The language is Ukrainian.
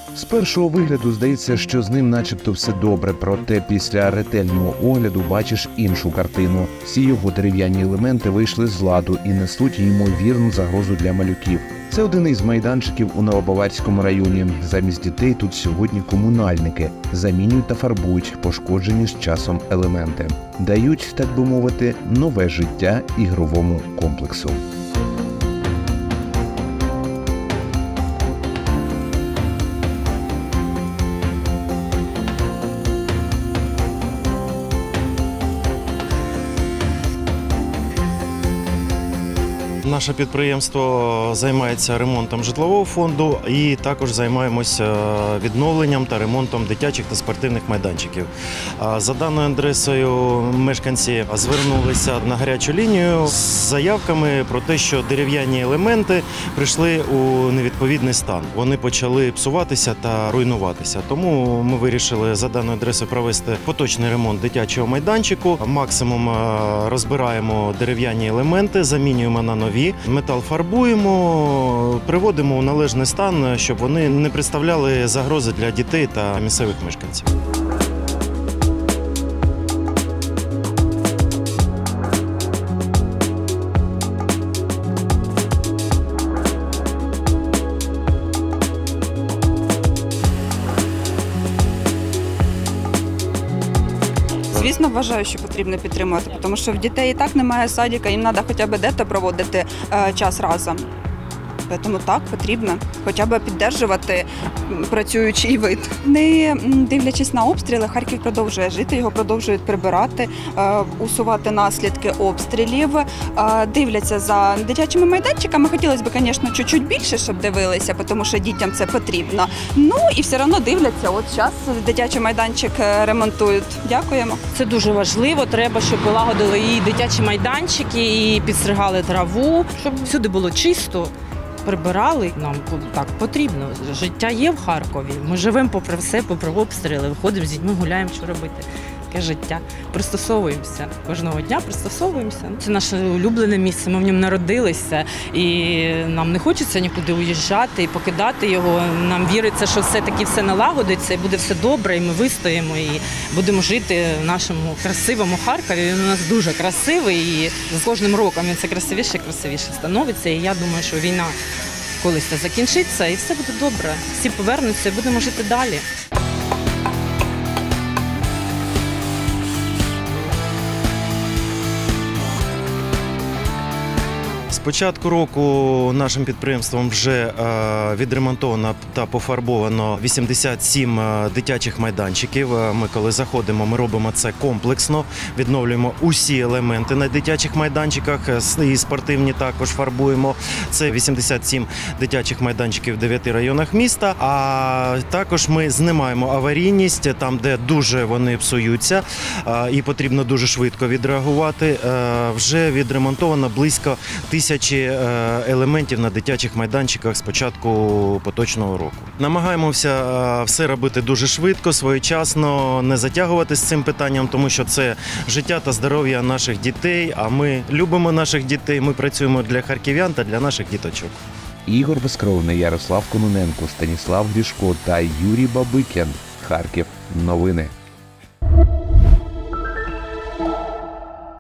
З першого вигляду здається, що з ним начебто все добре, проте після ретельного огляду бачиш іншу картину. Всі його дерев'яні елементи вийшли з ладу і несуть ймовірну загрозу для малюків. Це один із майданчиків у Новобаварському районі. Замість дітей тут сьогодні комунальники замінюють та фарбують пошкоджені з часом елементи. Дають, так би мовити, нове життя ігровому комплексу. Наше підприємство займається ремонтом житлового фонду і також займаємося відновленням та ремонтом дитячих та спортивних майданчиків. За даною адресою мешканці звернулися на гарячу лінію з заявками про те, що дерев'яні елементи прийшли у невідповідний стан. Вони почали псуватися та руйнуватися. Тому ми вирішили за даною адресою провести поточний ремонт дитячого майданчику. Максимум розбираємо дерев'яні елементи, замінюємо на нові. Метал фарбуємо, приводимо у належний стан, щоб вони не представляли загрози для дітей та місцевих мешканців. Звісно, вважаю, що потрібно підтримувати, тому що в дітей і так немає садика, їм треба хоча б де-то проводити час разом. Тому так, потрібно хоча б підтримувати працюючий вид. Не дивлячись на обстріли, Харків продовжує жити, його продовжують прибирати, усувати наслідки обстрілів, дивляться за дитячими майданчиками. Хотілося б, звісно, чуть-чуть більше, щоб дивилися, тому що дітям це потрібно. Ну і все одно дивляться, от зараз дитячий майданчик ремонтують. Дякуємо. Це дуже важливо, треба, щоб полагодили і дитячі майданчики, і підстригали траву, щоб всюди було чисто. Прибирали, нам так потрібно. Життя є в Харкові. Ми живемо попри все, попри обстріли, виходимо з дітьми, гуляємо, що робити. Таке життя. Пристосовуємося. Кожного дня пристосовуємося. Це наше улюблене місце, ми в ньому народилися. І нам не хочеться нікуди уїжджати і покидати його. Нам віриться, що все-таки все налагодиться і буде все добре, і ми вистоїмо, і будемо жити в нашому красивому Харкові. Він у нас дуже красивий, і з кожним роком він все красивіше і красивіше становиться. І я думаю, що війна колись закінчиться, і все буде добре. Всі повернуться і будемо жити далі. З початку року нашим підприємством вже відремонтовано та пофарбовано 87 дитячих майданчиків. Ми коли заходимо, ми робимо це комплексно, відновлюємо усі елементи на дитячих майданчиках, і спортивні також фарбуємо. Це 87 дитячих майданчиків в 9 районах міста, а також ми знімаємо аварійність там, де дуже вони псуються і потрібно дуже швидко відреагувати. Вже відремонтовано близько 1000 елементів на дитячих майданчиках з початку поточного року. Намагаємося все робити дуже швидко, своєчасно, не затягувати з цим питанням, тому що це життя та здоров'я наших дітей, а ми любимо наших дітей, ми працюємо для харків'ян та для наших діточок. Ігор Безкровний, Ярослав Кононенко, Станіслав Грішко та Юрій Бабикін. Харків. Новини.